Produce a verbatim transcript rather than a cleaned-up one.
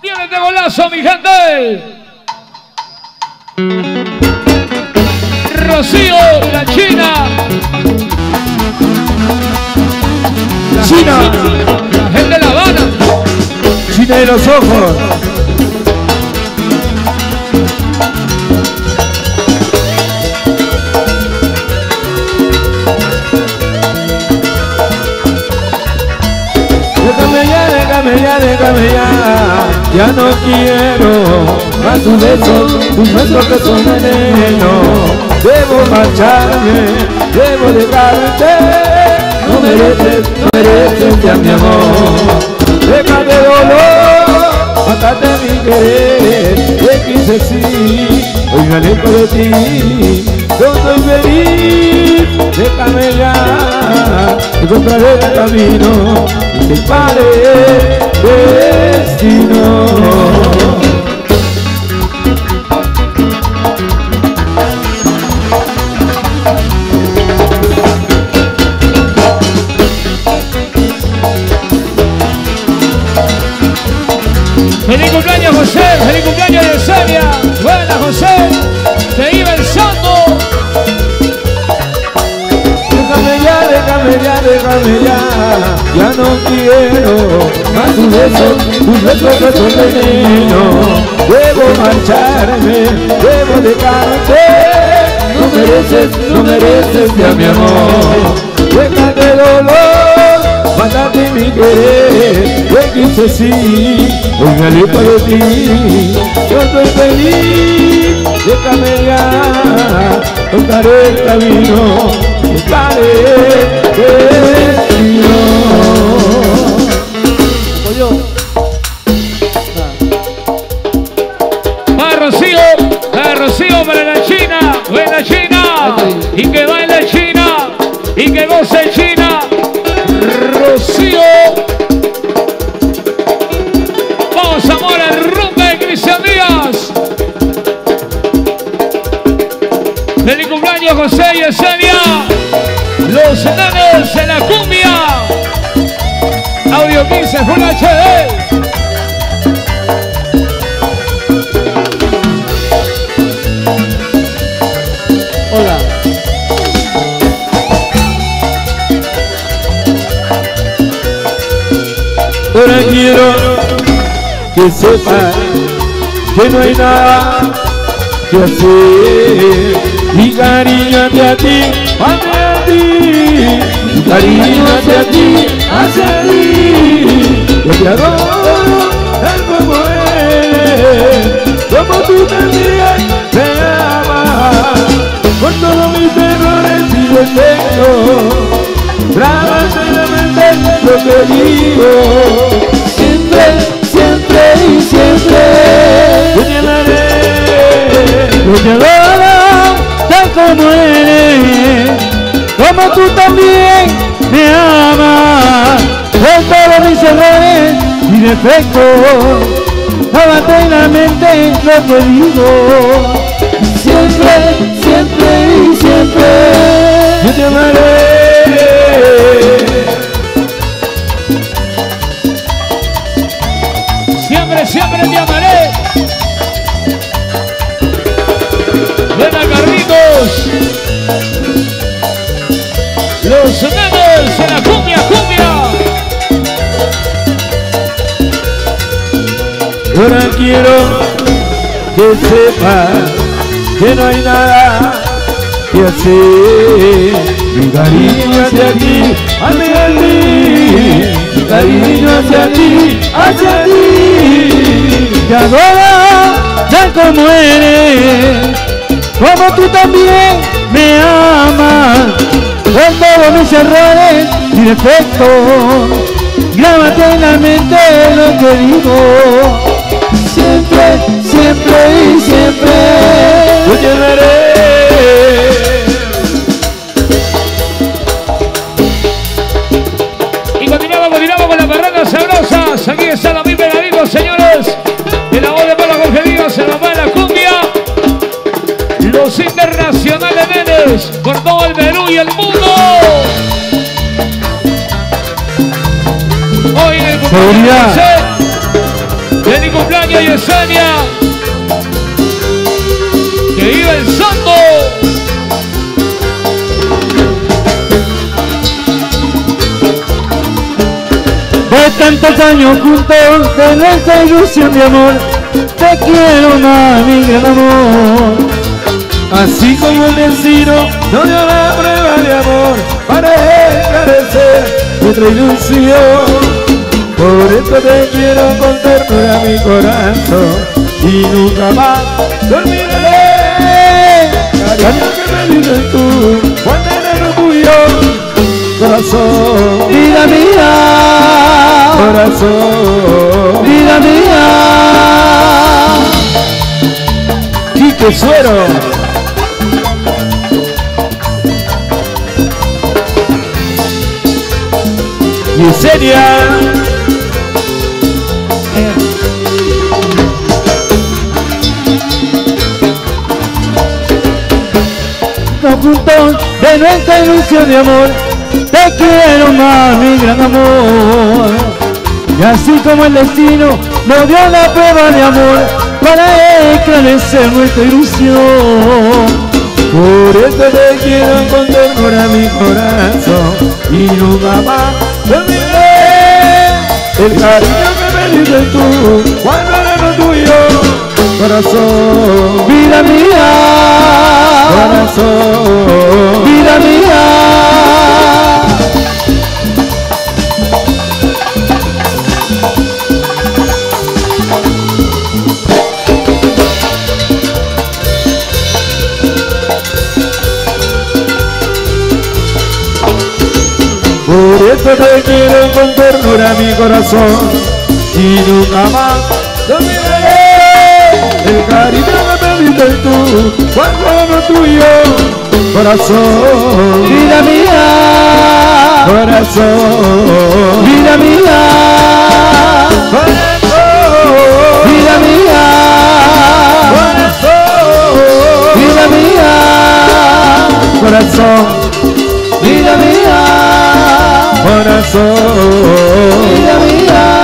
Viene de golazo, mi gente. Rocío, la China. La China. La gente de La Habana. China de los ojos. Déjame ya, déjame ya, déjame ya. Ya no quiero más tus besos, tus besos que son veneno. Debo marcharme, debo dejarte. No mereces, no mereces ya mi amor. Déjame dolor, mátate mi querer. Te quise sí, hoy me alejo de ti. Yo soy feliz, déjame ya. Encontraré el camino y te pare destino. Feliz cumpleaños, José. Feliz cumpleaños, Yesenia. Buena, José. Te iba el santo. Déjame ya, déjame ya, déjame ya. Ya no quiero más tus besos, tus besos que son veneno. Debo marcharme, debo dejarte. No mereces, no mereces ya mi amor. Déjate dolor, mátate mi querer. Te quise sí, hoy me alejo de ti. Yo estoy feliz, déjame ya. Tocaré el camino, tocaré el destino. Va Rocío, va Rocío para la China. Buena China. Y que baile China. Y que goce China. Rocío. Vamos, amor, el rumbo de Cristian Díaz. Feliz cumpleaños, José y Yesenia. Los nenes en la cumbia. Audio quince Full H D. Hola. Ahora quiero que sepas que no hay nada que hacer. Mi cariño hacia ti, hacia ti. Mi cariño hacia ti, hacia ti. Yo te adoro tal como eres, como tú también me amas. Con todos mis errores y defectos, grabas en la mente lo que digo. Siempre, siempre y siempre yo te amaré. Yo te adoro tal como eres, como tú también me amas. Con todos mis errores y defectos, grabate en la mente lo que digo. Siempre, siempre y siempre yo te amaré. Siempre, siempre te amaré. Ven a Carlitos. Los nenes en la cumbia, cumbia. Ahora quiero que sepas que no hay nada que hacer. Mi cariño hacia ti, hacia ti. Mi cariño hacia ti, hacia ti. Te adoro tal como eres, como tú también me amas. Con todos mis errores y defectos, grábate en la mente lo que digo. Siempre, siempre y siempre yo te amaré. Y continuamos, continuamos con las barracas sabrosas. Aquí están los mil pegaditos, señores. De la voz de Pablo Jorge Díaz, se nos va la cumbia. Los internacionales nenes por todo el Perú y el mundo. Hoy en el Seguridad. de Feliz cumpleaños, Yesenia. ¡Que viva el santo! De tantos años juntos, de nuestra ilusión de amor, te quiero más, mi gran amor. Así como el destino nos dio la prueba de amor para esclarecer nuestra ilusión. Por eso te quiero con ternura mi corazón y nunca más te olvidaré. Cariño que me dices tú cuando era lo tuyo, corazón, vida mía, corazón, vida mía. Quique Suero. Yesenia. Juntos de nuestra ilusión de amor, te quiero más, mi gran amor. Y así como el destino nos dio la prueba de amor para esclarecer nuestra ilusión. Por eso te quiero con ternura mi corazón y nunca más te olvidaré. El cariño que me dices tú cuando era lo tuyo, corazón, vida mía, corazón, vida mía. Por eso te quiero con ternura mi corazón y nunca más te olvidaré. El cariño que me diste tú cuando era lo tuyo, corazón, vida mía, corazón, vida mía, corazón, vida mía, corazón, vida mía, corazón, vida mía, corazón, vida mía.